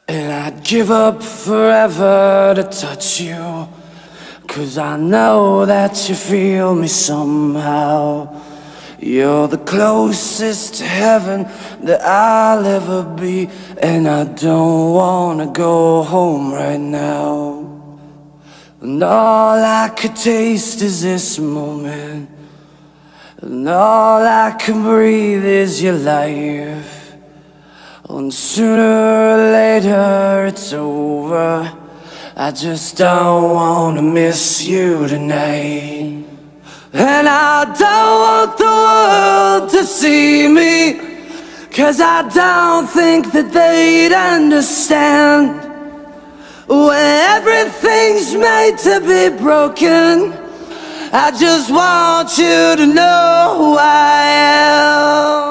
And I'd give up forever to touch you, 'cause I know that you feel me somehow. You're the closest to heaven that I'll ever be, and I don't wanna go home right now. And all I could taste is this moment, and all I can breathe is your life. And sooner or later it's over. I just don't wanna miss you tonight. And I don't want the world to see me, 'cause I don't think that they'd understand. When everything's made to be broken, I just want you to know who I am.